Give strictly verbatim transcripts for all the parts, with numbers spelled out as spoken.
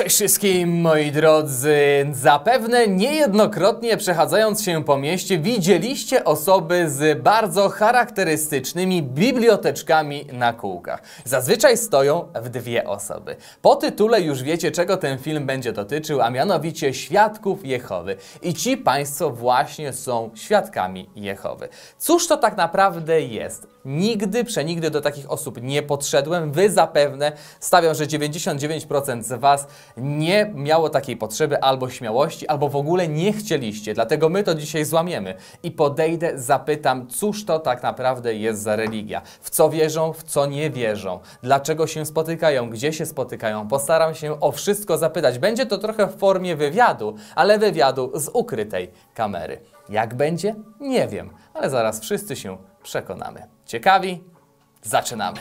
Cześć wszystkim, moi drodzy. Zapewne niejednokrotnie przechadzając się po mieście widzieliście osoby z bardzo charakterystycznymi biblioteczkami na kółkach. Zazwyczaj stoją w dwie osoby. Po tytule już wiecie, czego ten film będzie dotyczył, a mianowicie Świadków Jehowy. I ci państwo właśnie są Świadkami Jehowy. Cóż to tak naprawdę jest? Nigdy, przenigdy do takich osób nie podszedłem. Wy zapewne, stawiam, że dziewięćdziesiąt dziewięć procent z was nie miało takiej potrzeby albo śmiałości, albo w ogóle nie chcieliście. Dlatego my to dzisiaj złamiemy i podejdę, zapytam, cóż to tak naprawdę jest za religia. W co wierzą, w co nie wierzą. Dlaczego się spotykają, gdzie się spotykają. Postaram się o wszystko zapytać. Będzie to trochę w formie wywiadu, ale wywiadu z ukrytej kamery. Jak będzie? Nie wiem, ale zaraz wszyscy się przekonamy. Ciekawi? Zaczynamy.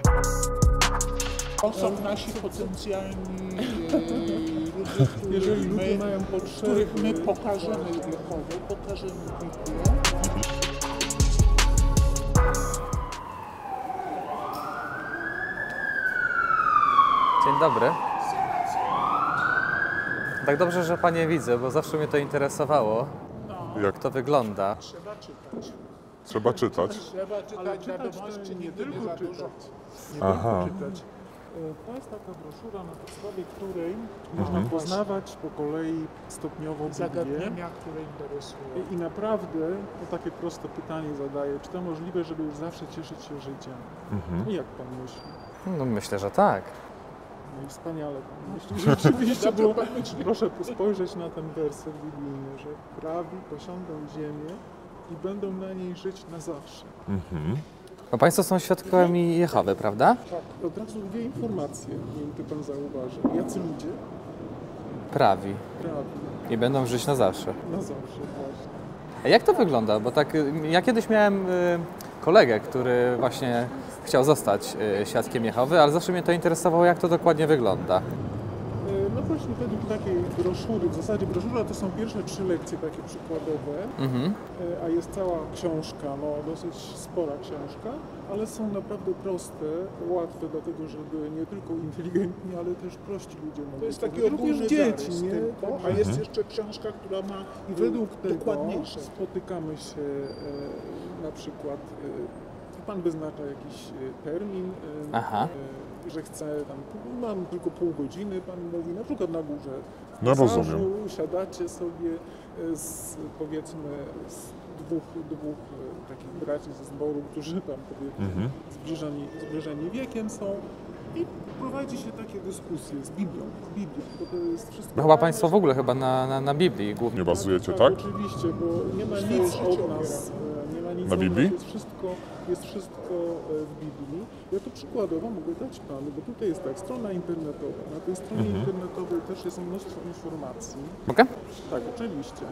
To są nasi potencjalni ludzie, jeżeli ludzie mają potrzeby, których my pokażemy Jehowie, pokażemy Biblię. Dzień dobry. Tak dobrze, że Panie widzę, bo zawsze mnie to interesowało. No. Jak to wygląda. Trzeba czytać. Trzeba czytać. Trzeba czytać, Ale czytać wiadomości nie nigdy nie tylko za dużo. czytać. Nie Aha. tylko czytać. To jest taka broszura, na podstawie której można poznawać po kolei stopniowo Biblię. Zagadnienia, które interesują. I, I naprawdę to takie proste pytanie zadaję, czy to możliwe, żeby już zawsze cieszyć się życiem? Mhm. I jak Pan myśli? No myślę, że tak. No i wspaniale Pan myśli, rzeczywiście, bo proszę spojrzeć na ten werset biblijny, że prawi posiądą ziemię i będą na niej żyć na zawsze. Mhm. No Państwo są Świadkami Jehowy, prawda? Tak, od razu dwie informacje, nie wiem, czy Pan zauważy. Jacy ludzie? Prawi. Prawi. I będą żyć na zawsze. Na zawsze, właśnie. A jak to wygląda? Bo tak, y, ja kiedyś miałem y, kolegę, który właśnie chciał zostać y, Świadkiem Jehowy, ale zawsze mnie to interesowało, jak to dokładnie wygląda. E, No właśnie według takiej broszury, w zasadzie broszura to są pierwsze trzy lekcje takie przykładowe, Mhm. e, a jest cała książka, no dosyć spora książka, ale są naprawdę proste, łatwe, dlatego żeby nie tylko inteligentni, ale też prości ludzie mogli To jest taki poznać. ogólny Również dzieci, zarys nie? tylko, a Także- jest jeszcze książka, która ma I według tego dokładniejsze. spotykamy się e, na przykład, e, Pan wyznacza jakiś e, termin, e, Aha. e, że chce tam, mam tylko pół godziny, Pan mówi, na przykład na górze. w No, Cesarzu rozumiem. Siadacie sobie e, z, powiedzmy z dwóch, dwóch e, takich braci ze zboru, którzy tam powiedzmy Mhm. zbliżeni, zbliżeni wiekiem są i prowadzi się takie dyskusje z Biblią, z Biblią, bo to jest wszystko... No chyba Państwo w ogóle chyba na, na, na Biblii głównie. Nie bazujecie, tak? Oczywiście, bo nie ma nic od nas, e, nie ma nic Na od Biblii? nas, jest wszystko, jest wszystko e, w Biblii. Ja to przykładowo mogę dać Panu, bo tutaj jest tak, strona internetowa. Na tej stronie Mhm. internetowej też jest mnóstwo informacji. Mogę? Tak, oczywiście.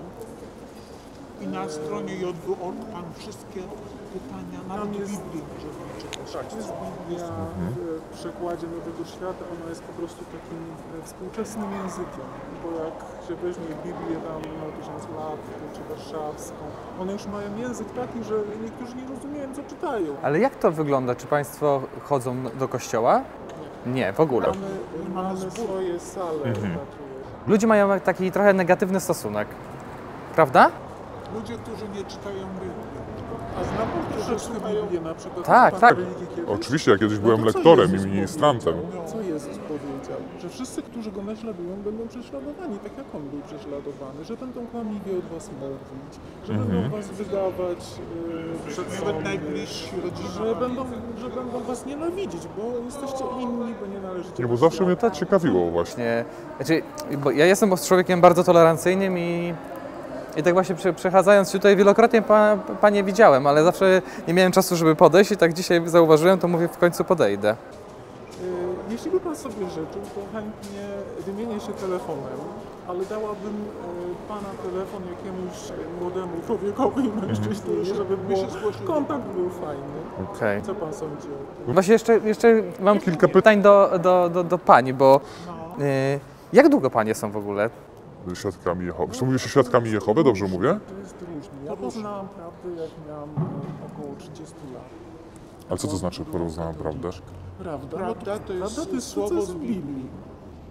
I na stronie J W org Pan wszystkie pytania, nawet jest- Biblii może wyczytać. Tak, jest Biblia w przekładzie Nowego Świata, ona jest po prostu takim e, współczesnym językiem, bo jak się weźmie Biblię tam na tysiąc lat, czy warszawską, one już mają język taki, że niektórzy nie rozumieją, co czytają. Ale jak to wygląda? Czy Państwo chodzą do kościoła? Nie, w ogóle. Mamy, mamy swoje sale. Znaczy, Ludzie mają taki trochę negatywny stosunek. Prawda? Ludzie, którzy nie czytają Biblii. a zna Pan troszeczkę Biblię na przykład? Tak, Pan tak. religię kiedyś? Oczywiście, ja kiedyś No byłem to co lektorem Jezus i ministrantem. powiedział? Co Jezus powiedział? Że wszyscy, którzy Go naśladują, będą prześladowani, tak jak On był prześladowany, że będą kłamliwie od Was mówić, że Mhm. będą Was wydawać yy, przed Nawet sądy, najbliżsi rodziny. że będą, że będą Was nienawidzić, bo jesteście inni, bo nie należycie Nie, bo do zawsze mnie świata. to ciekawiło właśnie. Nie. Znaczy, bo ja jestem człowiekiem bardzo tolerancyjnym i, i tak właśnie prze, przechadzając się tutaj wielokrotnie pa, Panie widziałem, ale zawsze nie miałem czasu, żeby podejść i tak dzisiaj zauważyłem, to mówię, w końcu podejdę. Yy, Jeśli by Pan sobie życzył, to chętnie wymienię się telefonem, ale dałabym yy, Pana telefon jakiemuś młodemu człowiekowi, mężczyźnie, żeby było, kontakt był fajny. Okej. Co Pan sądzi o tym? Właśnie jeszcze, jeszcze mam kilka pytań do, do, do, do Pani, bo No. y, jak długo Panie są w ogóle? Świadkami Jehowy. Czy mówisz o Świadkami Jehowy? Dobrze mówię? To jest różnie. Ja poznałam prawdę, jak miałam e, około trzydziestu lat. Ale co to znaczy porozumiałam prawdę? Prawda? Prawda to jest Prawda to jest słowo słowo z z Biblii. Biblii.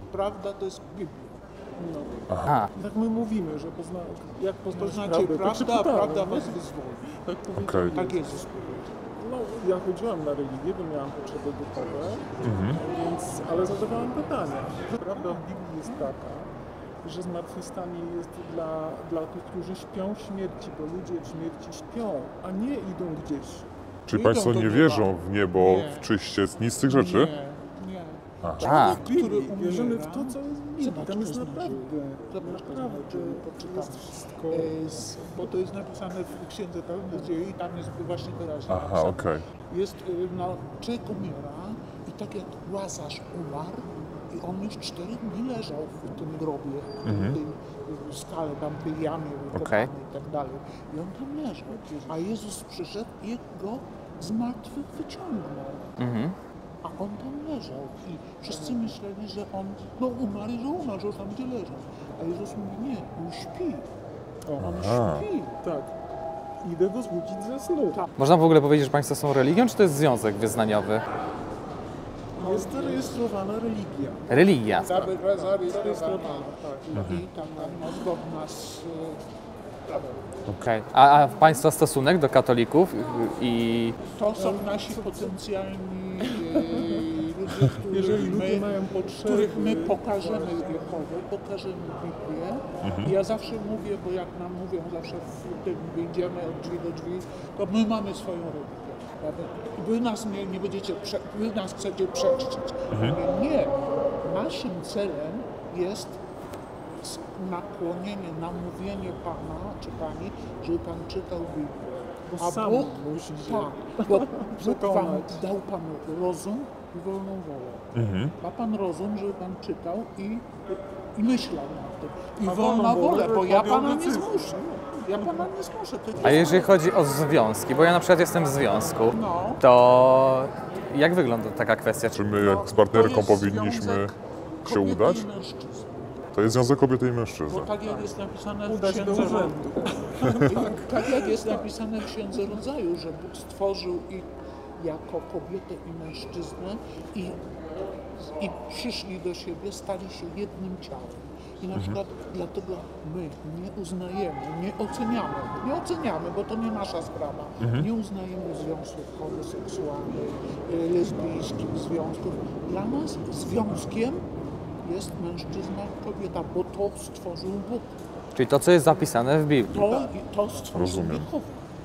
prawda to jest Biblia. No. Aha. Tak my mówimy, że pozna, jak poznać To znaczy prawdę, prawda, to a czytamy, prawda nie? was wyzwoli. Tak powiedział. Okej. Tak Jezus powiedział. No, ja chodziłam na religię, bo miałam potrzeby duchowe, Mhm. więc, ale zadawałam pytania. Prawda w Biblii jest taka, że zmartwychwstanie jest dla, dla tych, którzy śpią śmierci, bo ludzie w śmierci śpią, a nie idą gdzieś. Czyli Idą Państwo do nie nieba. wierzą w niebo, Nie. w czyściec, nic z tych rzeczy? Nie, nie. A. A. W Biblii który wierzymy w umiera, to, co jest w Biblii. zobacz, Tam jest to znaczy- naprawdę, Zobacz, to naprawdę znaczy, poczytamy. jest wszystko. E, z- Bo to jest napisane w Księdze Kaznodziei i tam jest właśnie wyraźnie Aha, napisane. okej. Jest, y, no, człowiek umiera i tak jak Łazarz umarł i on już cztery dni leżał w tym grobie, w tej y, skale, tam w tej jamie wykopanej Okej. i tak dalej. I on tam leżał, a Jezus przyszedł i go z martwych wyciągnął. Mhm. A on tam leżał i wszyscy myśleli, że on no umarł i że umarł, że już tam gdzie leżał. A Jezus mówi, nie, on śpi, on Aha. śpi. Tak. Idę go zbudzić ze snu. Tak. Można w ogóle powiedzieć, że Państwo są religią, czy to jest związek wyznaniowy? Jest zarejestrowana religia. Religia. Zarejestrowana, Zarejestrowana, tak. i tam no, zgodna z y, prawem. Okej. A, a Państwa stosunek do katolików i... To są nasi potencjalni y, ludzie, których Jeżeli my, ludzie mają potrzeby, których my pokażemy Jehowę, pokażemy Biblię. I ja zawsze mówię, bo jak nam mówią zawsze w tym wyjdziemy od drzwi do drzwi, to my mamy swoją religię. Prawda? I wy nas nie, nie będziecie, prze, wy nas chcecie przeczcić. Mówię, nie. Naszym celem jest s- nakłonienie, namówienie Pana czy Pani, żeby Pan czytał Biblię. Bo A sam Bóg, musi się tak, bo Bóg Wam przekonać. dał Panu rozum i wolną wolę. Mhm. Ma Pan rozum, żeby Pan czytał i, i myślał nad tym. I A wolna wolną wolę, wola, bo żeby ja podjął Pana nie decyzję. zmuszę. Ja Pana nie zmuszę. To A jest- jeżeli chodzi o związki, bo ja na przykład jestem w związku, No. to jak wygląda taka kwestia? Czy my jak z partnerką To jest powinniśmy związek się kobiety udać? i mężczyzn. To jest związek kobiety i mężczyzny. Bo tak jak jest napisane w Udać do Księdze urzędu. tak, tak jak jest napisane w Księdze Rodzaju, że Bóg stworzył ich jako kobietę i mężczyznę i, i przyszli do siebie, stali się jednym ciałem. I na przykład dlatego my nie uznajemy, nie oceniamy, nie oceniamy, bo to nie nasza sprawa, nie uznajemy związków homoseksualnych, y, lesbijskich związków. Dla nas związkiem jest mężczyzna i kobieta, bo to stworzył Bóg. Czyli to, co jest zapisane w Biblii. To, to stworzył Rozumiem. Jehova.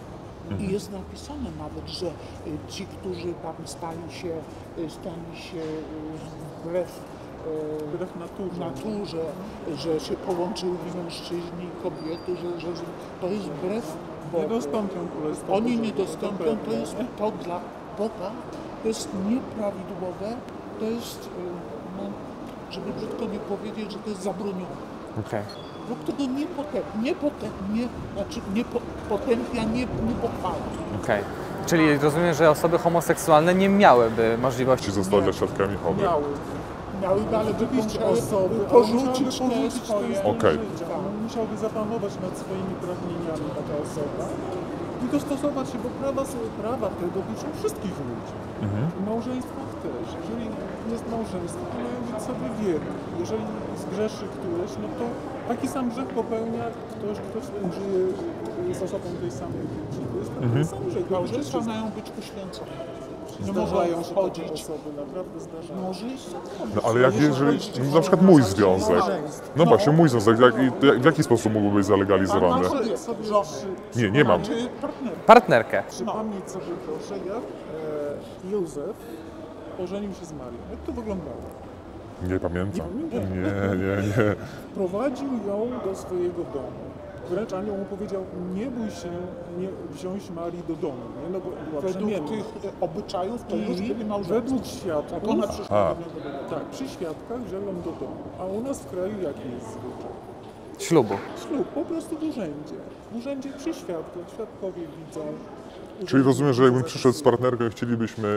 I jest napisane nawet, że y, ci, którzy tam stali się, y, stali się y, wbrew y, Wbrew naturze. naturze, że się połączyli mężczyźni i kobiety, że, że, że to jest wbrew Nie Bogu. dostąpią królestwa Oni Bożego, nie dostąpią, to jest to dla Boga, to jest nieprawidłowe, to jest, y, no, żeby brzydko nie powiedzieć, że to jest zabronione. Okej. Bóg tego nie potępia, nie, potem, nie, znaczy nie po, potępia, nie, nie pochwala. Okej. Czyli rozumiem, że osoby homoseksualne nie miałyby możliwości... Ci zostali świadkami Jehowy. Miały. Miałyby, ale Oczywiście musiały osoby, ale porzucić musiałyby te porzucić swoje... ten styl Okej. życia. Musiałby zapanować nad swoimi pragnieniami taka osoba i dostosować się, bo prawa, są- prawa te dotyczą wszystkich ludzi. W małżeństwach też. Jeżeli jest małżeństwo, to mają być sobie wierni. Jeżeli zgrzeszy któreś, no to taki sam grzech popełnia ktoś, kto współżyje z osobą tej samej płci. To jest ten sam grzech. Małżeństwa mają być uświęcone. Nie Zdarzają mogą się takie wchodzić. osoby, naprawdę zdarzają. Może i są. No ale jak jeżeli, na przykład mój związek, no właśnie mój związek, jak, jak, w jaki sposób mógłby być zalegalizowany? Sobie, sobie żony. przy, Nie, nie mam. Czy partner. Partnerkę. przypomnieć sobie proszę, jak e, Józef ożenił się z Marią. Jak to wyglądało? Nie pamiętam. Nie Nie, nie, nie. Prowadził ją do swojego domu. Wręcz anioł mu powiedział, nie bój się nie wziąć Marii do domu, nie? No bo była Według brzemienna. tych e, obyczajów to już byli I małżeństwo. według świadków, Jak ona przyszła A. do niego do domu. tak, przy świadkach wziął ją do domu. A u nas w kraju jaki jest zwyczaj? Ślubu. Ślub po prostu w urzędzie. W urzędzie przy świadkach, świadkowie widzą. Czyli rozumiem, że jakbym przyszedł z partnerką i chcielibyśmy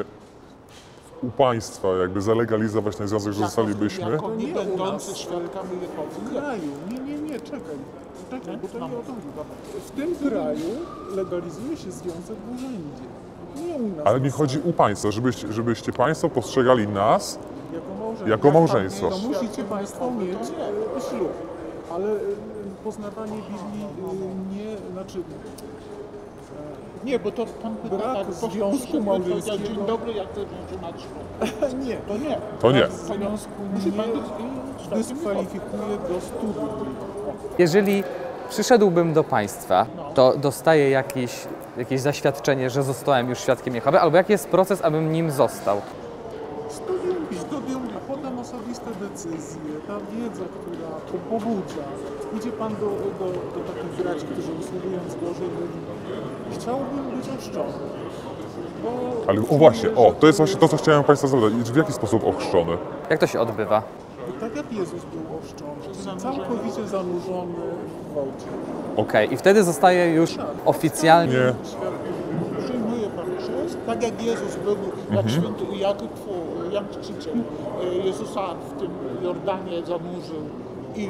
u państwa jakby zalegalizować ten związek, że zostalibyśmy. Jako To nie nie u będący nas. świadkami W Jehowy. kraju, nie, nie, nie, czekaj, czekaj, bo to nie o to chodzi. W tym kraju legalizuje się związek w urzędzie. Nie u nas. Ale mi chodzi u państwa, żebyście, żebyście państwo postrzegali nas Jako małżeństwo. Jako małżeństwo. To musicie Państwo mieć e, ślub. Ale e, poznawanie Biblii e, nie, znaczy Nie, bo to pan pyta Brak tak, po związku prostu małżeńskiego. Dzień dobry, jak chcesz wziąć na ślub. nie. To nie. To nie. W związku Musi pan być nie dyskwalifikuje do studiów. Jeżeli przyszedłbym do Państwa, to dostaję jakieś, jakieś zaświadczenie, że zostałem już świadkiem Jehowy, albo jaki jest proces, abym nim został? Studium, studium, a potem osobiste decyzje, ta wiedza, która po- pobudza. Idzie Pan do, do, do takich braci, którzy usługując Bożej mówi, chciałbym być ochrzczony. Bo Ale o właśnie, o, to jest właśnie to, co chciałem Państwa zapytać. W jaki sposób ochrzczony? Jak to się odbywa? tak jak Jezus był ochrzczony, całkowicie zanurzony w wodzie. Okej, i wtedy zostaje już oficjalnie... Nie. Przyjmuje pan chrzest, tak jak Jezus był, jak święty Jakub, Jan Chrzciciel e, Jezusa w tym Jordanie zanurzył i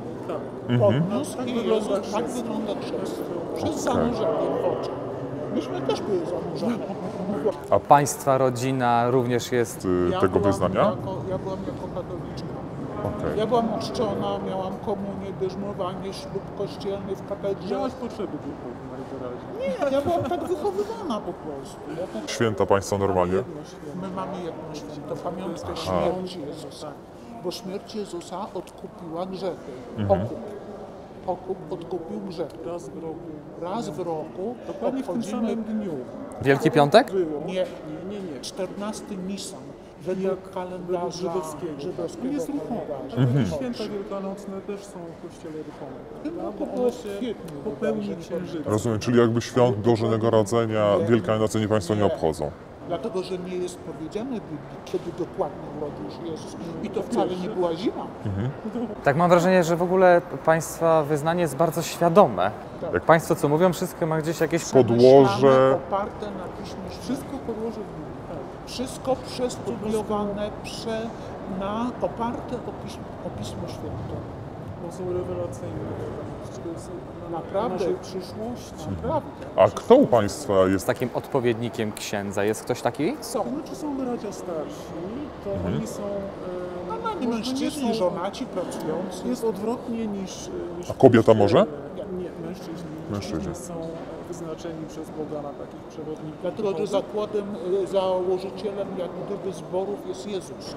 podniósł Tak i wygląda Jezus, tak chrzest. wygląda chrzest. Przez zanurzenie w wodzie. Myśmy też byli zanurzone. A Państwa rodzina również jest... Y, Ja tego byłam wyznania? Jako, ja byłam jako katoliczka. Okej. Ja byłam uczczona, miałam komunię, bierzmowanie, ślub kościelny w katedrze. Miałaś potrzeby duchowe najwyraźniej. Nie, ja byłam tak wychowywana po prostu. Ja tak... Święta Państwo normalnie? Jedno święto. My mamy jedno święto, pamiątkę śmierci Jezusa. Bo śmierć Jezusa odkupiła grzechy. Okup. Okup odkupił grzechy. Raz w roku. Raz w roku Dokładnie w tym obchodzimy... samym dniu. Wielki Piątek? Było. Nie, Nie, nie, nie. czternasty Nisan. Według Jak kalendarza żydowskiego. żydowskiego On jest ruchomy. kalendarza. Święta wielkanocne też są w kościele ruchome. Chyba Bo to one było w się kwietniu, popełni wydaje się. księżyca. Rozumiem, czyli jakby świąt Bożego Narodzenia, Wielkiej Nocy Państwo nie obchodzą. Dlatego, że nie jest powiedziane w Biblii, kiedy dokładnie urodził się Jezus. I to wcale nie była zima. Tak, mam wrażenie, że w ogóle Państwa wyznanie jest bardzo świadome. Tak. Jak Państwo co mówią, wszystko ma gdzieś jakieś... Podłoże. Przemyślane, oparte na Piśmie Świętym. Wszystko podłoże w Biblii. Tak. Wszystko przestudiowane, prze, na, oparte o Piśmie, o Pismo Święte. Bo są rewelacyjne. To są na Naprawdę. naszej przyszłości. Naprawdę. A kto u Państwa jest Z takim odpowiednikiem księdza. Jest ktoś taki? Są. To znaczy są bracia starsi, to oni są... E, Normalni może mężczyźni, nie są- żonaci, pracujący. Jest odwrotnie niż... niż A kobieta w może? kościele. Nie, mężczyźni. Mężczyźni. Mężczyźni są wyznaczeni przez Boga na takich przewodników. Dlatego, że duchowych. zakładem, y, założycielem jak gdyby zborów jest Jezus.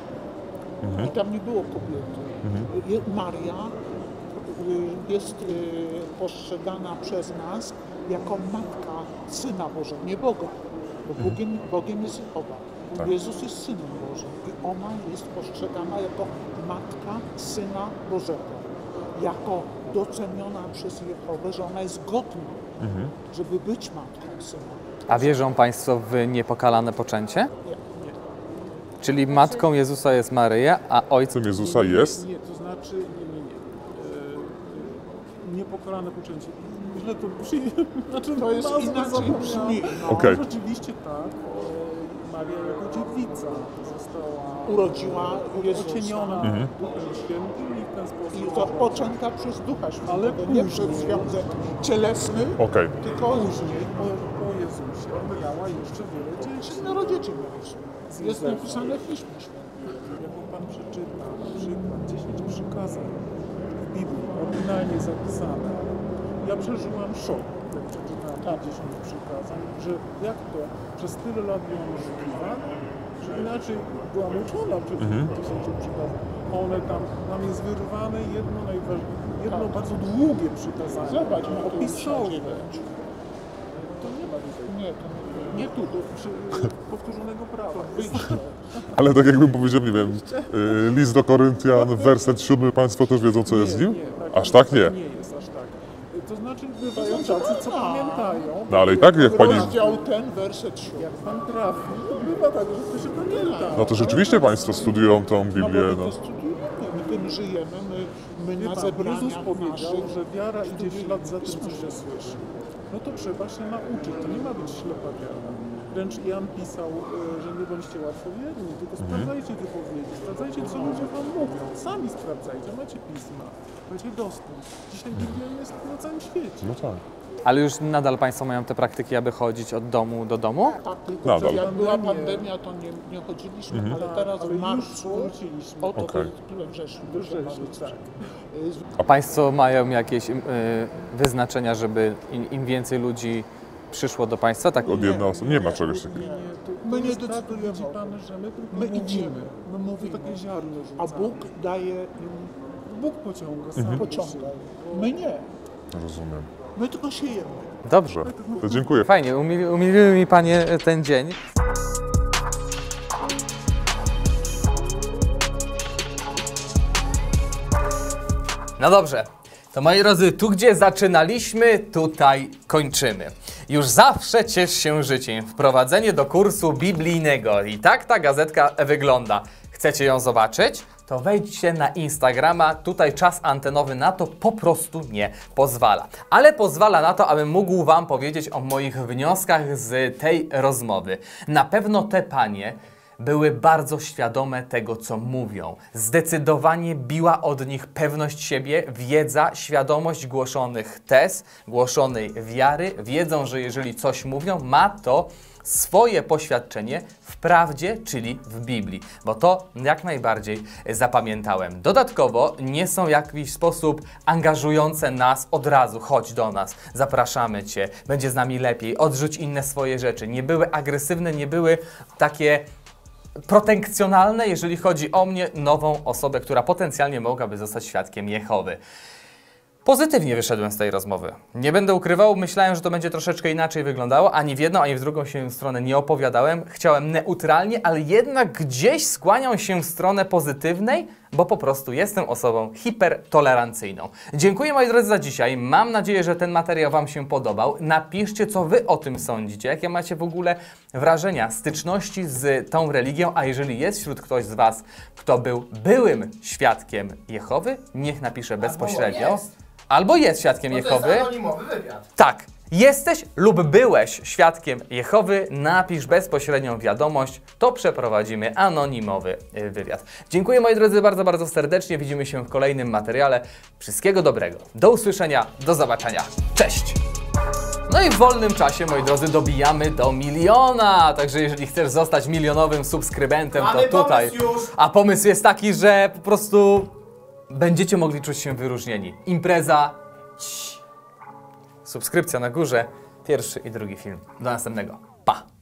I tam nie było kobiety. Je- Maria y, jest y, postrzegana przez nas jako matka Syna Bożego, nie Boga. Bo Bogiem, Bogiem jest Jehowa. Tak. Jezus jest Synem Bożym i ona jest postrzegana jako matka Syna Bożego. Jako doceniona przez Jehowę, że ona jest godna, żeby być matką Syna. A wierzą Państwo w niepokalane poczęcie? Nie. Czyli matką Jezusa jest Maryja, a ojcem... Ojcem Jezusa jest? Nie, to znaczy, nie, nie, nie. E, niepokalane poczęcie. Źle to przyjmie. Znaczy, To jest nazwa inaczej zapomniałam. brzmi. No. Okej. Rzeczywiście tak. E, Maria jako dziewica została Urodziła Jezusa. ocieniona Duchem Świętym i w ten sposób... I zapoczęta przez Ducha Świętego, Ale nie później. przez związek cielesny, Okej. tylko Później, po, po Jezusie, miała jeszcze wiele dzieci. Czterodzieci dzieci mieliśmy. Jest napisane w Piśmie Świętym. Jak pan przeczyta na przykład dziesięć przykazań w Biblii, oryginalnie zapisane, ja przeżyłam szok, jak przeczytałem te dziesięć przykazań, że jak to przez tyle lat byłam oszukiwana, że inaczej byłam uczona przez tych dziesięciu przykazań, a one tam, tam jest wyrwane jedno najważniejsze, jedno bardzo długie przykazanie, Zobacz, ma tu opisowe. dziewięć. To nie ma tutaj. Nie, to nie. Nie tu, to przy, powtórzonego prawa. Ale tak jakbym powiedział, nie wiem, y, list do Koryntian, werset siódmy, Państwo też wiedzą, co jest w nim? Aż tak nie. Nie jest aż tak. To znaczy bywają tacy, co pamiętają. No ale i tak jak Pani... Rozdział ten, werset siódmy. Jak pan trafi, to bywa tak, że to się pamięta. No to rzeczywiście Państwo studiują tą No bo Biblię, my no. to studiujemy, my tym żyjemy, my, my Wie na pan, zebraniach Jezus powiedział, naszych że wiara idzie w studiujemy ślad za tym, Pismo co się Święte. słyszy. No to trzeba się nauczyć, to nie ma być ślepa wiara. Wręcz Jan pisał, e, że nie bądźcie łatwowierni, tylko sprawdzajcie wypowiedzi, sprawdzajcie, co ludzie wam mówią. Sami sprawdzajcie, macie pisma, macie dostęp. Dzisiaj Biblia jest na całym świecie. No tak. Ale już nadal Państwo mają te praktyki, aby chodzić od domu do domu? Tak, tylko Nadal. że jak była pandemia, to nie, nie chodziliśmy, ale teraz Ale w już marcu, wróciliśmy. o to Okej. to we wrześniu, We proszę wrześniu, bardzo. tak. A Państwo mają jakieś y, wyznaczenia, żeby im, im więcej ludzi przyszło do Państwa? Tak? Od jedna osoba. Nie ma czegoś takiego. Nie, nie, to My nie jest tak, decydujemy. widzi Pan, że my tylko My mówimy. idziemy, my To mówimy, takie ziarno a rzucamy. Bóg daje im, Bóg pociąga, sam Mhm. pociąga. My nie, Rozumiem. my tylko siejemy. Dobrze. To dziękuję. Fajnie, umili, umiliły mi Panie ten dzień. No dobrze, to moi drodzy, tu gdzie zaczynaliśmy, tutaj kończymy. Już zawsze ciesz się życiem. Wprowadzenie do kursu biblijnego. I tak ta gazetka wygląda. Chcecie ją zobaczyć? To wejdźcie na Instagrama, tutaj czas antenowy na to po prostu nie pozwala. Ale pozwala na to, abym mógł Wam powiedzieć o moich wnioskach z tej rozmowy. Na pewno te panie były bardzo świadome tego, co mówią. Zdecydowanie biła od nich pewność siebie, wiedza, świadomość głoszonych tez, głoszonej wiary. Wiedzą, że jeżeli coś mówią, ma to swoje poświadczenie w prawdzie, czyli w Biblii, bo to jak najbardziej zapamiętałem. Dodatkowo nie są w jakiś sposób angażujące nas od razu, chodź do nas, zapraszamy Cię, będzie z nami lepiej, odrzuć inne swoje rzeczy. Nie były agresywne, nie były takie protekcjonalne, jeżeli chodzi o mnie, nową osobę, która potencjalnie mogłaby zostać świadkiem Jehowy. Pozytywnie wyszedłem z tej rozmowy. Nie będę ukrywał, myślałem, że to będzie troszeczkę inaczej wyglądało. Ani w jedną, ani w drugą się stronę nie opowiadałem. Chciałem neutralnie, ale jednak gdzieś skłaniam się w stronę pozytywnej, bo po prostu jestem osobą hipertolerancyjną. Dziękuję moi drodzy za dzisiaj. Mam nadzieję, że ten materiał Wam się podobał. Napiszcie, co Wy o tym sądzicie. Jakie macie w ogóle wrażenia, styczności z tą religią, a jeżeli jest wśród ktoś z Was, kto był byłym świadkiem Jehowy, niech napisze bezpośrednio. jest. Albo jest świadkiem To Jehowy. jest anonimowy wywiad. Tak. Jesteś lub byłeś świadkiem Jehowy, napisz bezpośrednią wiadomość, to przeprowadzimy anonimowy y, wywiad. Dziękuję moi drodzy bardzo, bardzo serdecznie. Widzimy się w kolejnym materiale. Wszystkiego dobrego. Do usłyszenia, do zobaczenia. Cześć! No i w wolnym czasie, moi drodzy, dobijamy do miliona. Także jeżeli chcesz zostać milionowym subskrybentem, Mamy to tutaj. pomysł już. A pomysł jest taki, że po prostu będziecie mogli czuć się wyróżnieni. Impreza. Subskrypcja na górze. Pierwszy i drugi film. Do następnego. Pa!